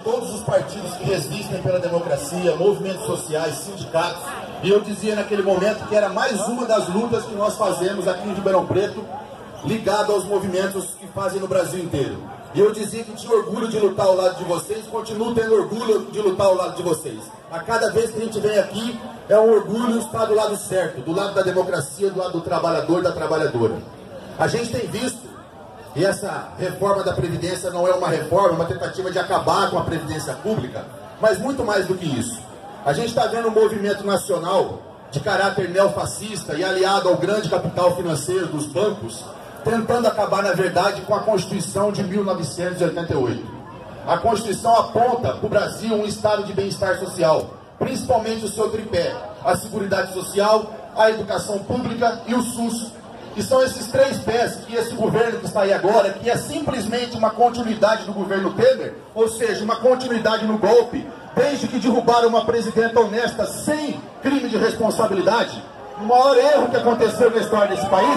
todos os partidos que resistem pela democracia, movimentos sociais, sindicatos, e eu dizia naquele momento que era mais uma das lutas que nós fazemos aqui em Ribeirão Preto, ligado aos movimentos que fazem no Brasil inteiro. E eu dizia que tinha orgulho de lutar ao lado de vocês, continuo tendo orgulho de lutar ao lado de vocês. A cada vez que a gente vem aqui, é um orgulho estar do lado certo, do lado da democracia, do lado do trabalhador, da trabalhadora. A gente tem visto, e essa reforma da Previdência não é uma reforma, é uma tentativa de acabar com a Previdência Pública, mas muito mais do que isso. A gente está vendo um movimento nacional de caráter neofascista e aliado ao grande capital financeiro dos bancos, tentando acabar, na verdade, com a Constituição de 1988. A Constituição aponta para o Brasil um estado de bem-estar social, principalmente o seu tripé, a Seguridade Social, a Educação Pública e o SUS. E são esses três pés que esse governo que está aí agora, que é simplesmente uma continuidade do governo Temer, ou seja, uma continuidade no golpe, desde que derrubaram uma presidenta honesta sem crime de responsabilidade, o maior erro que aconteceu na história desse país.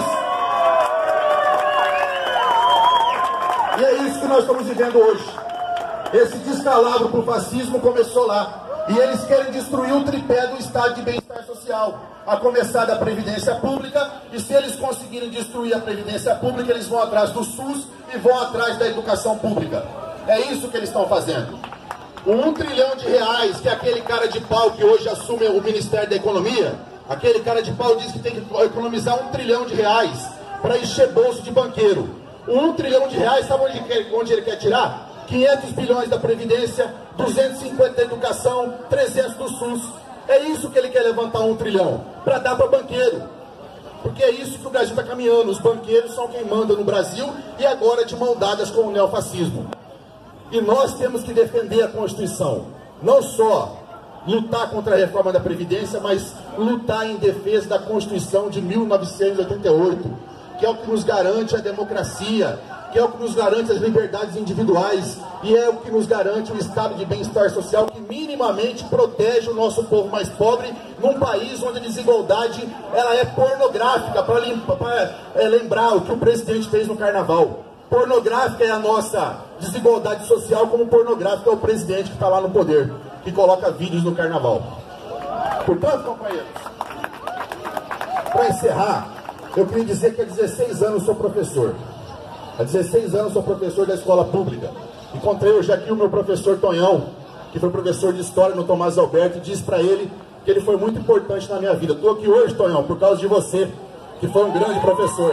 E é isso que nós estamos vivendo hoje. Esse descalabro para o fascismo começou lá. E eles querem destruir o tripé do estado de bem-estar social, a começar da Previdência Pública, e se eles conseguirem destruir a Previdência Pública, eles vão atrás do SUS e vão atrás da educação pública. É isso que eles estão fazendo. O R$1 trilhão, que é aquele cara de pau que hoje assume o Ministério da Economia, aquele cara de pau diz que tem que economizar R$1 trilhão para encher bolso de banqueiro. O R$1 trilhão, sabe onde ele quer tirar? 500 bilhões da Previdência, 250 da Educação, 300 do SUS. É isso que ele quer levantar R$1 trilhão, para dar para banqueiro. Porque é isso que o Brasil está caminhando. Os banqueiros são quem manda no Brasil e agora de mão dadas com o neofascismo. E nós temos que defender a Constituição. Não só lutar contra a reforma da Previdência, mas lutar em defesa da Constituição de 1988, que é o que nos garante a democracia, que é o que nos garante as liberdades individuais e é o que nos garante o estado de bem-estar social que minimamente protege o nosso povo mais pobre num país onde a desigualdade ela é pornográfica, para lembrar o que o presidente fez no carnaval. Pornográfica é a nossa desigualdade social, como pornográfica é o presidente que está lá no poder, que coloca vídeos no carnaval. Portanto, companheiros, para encerrar, eu queria dizer que há 16 anos sou professor. Há 16 anos sou professor da escola pública. Encontrei hoje aqui o meu professor Tonhão, que foi professor de História no Tomás Alberto, e disse para ele que ele foi muito importante na minha vida. Estou aqui hoje, Tonhão, por causa de você, que foi um grande professor.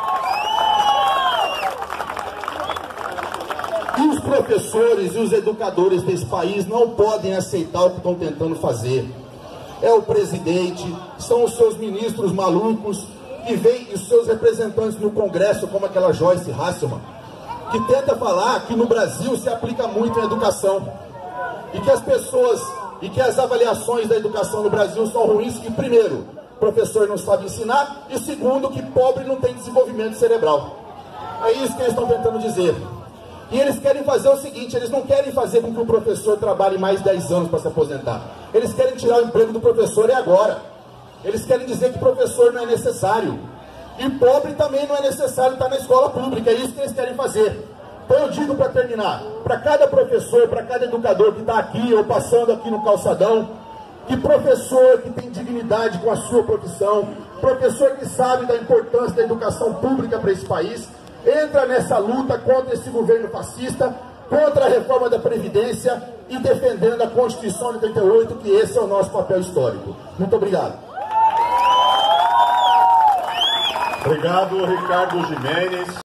E os professores e os educadores desse país não podem aceitar o que estão tentando fazer. É o presidente, são os seus ministros malucos, e vem os seus representantes no Congresso, como aquela Joyce Hasselman, que tenta falar que no Brasil se aplica muito a educação, e que as pessoas, e que as avaliações da educação no Brasil são ruins, que primeiro, o professor não sabe ensinar, e segundo, que pobre não tem desenvolvimento cerebral. É isso que eles estão tentando dizer. E eles querem fazer o seguinte, eles não querem fazer com que o professor trabalhe mais 10 anos para se aposentar. Eles querem tirar o emprego do professor agora. Eles querem dizer que professor não é necessário. E pobre também não é necessário estar na escola pública. É isso que eles querem fazer. Então eu digo para terminar, para cada professor, para cada educador que está aqui ou passando aqui no calçadão, que professor que tem dignidade com a sua profissão, professor que sabe da importância da educação pública para esse país, entra nessa luta contra esse governo fascista, contra a reforma da Previdência e defendendo a Constituição de 88, que esse é o nosso papel histórico. Muito obrigado. Obrigado, Ricardo Gimenez.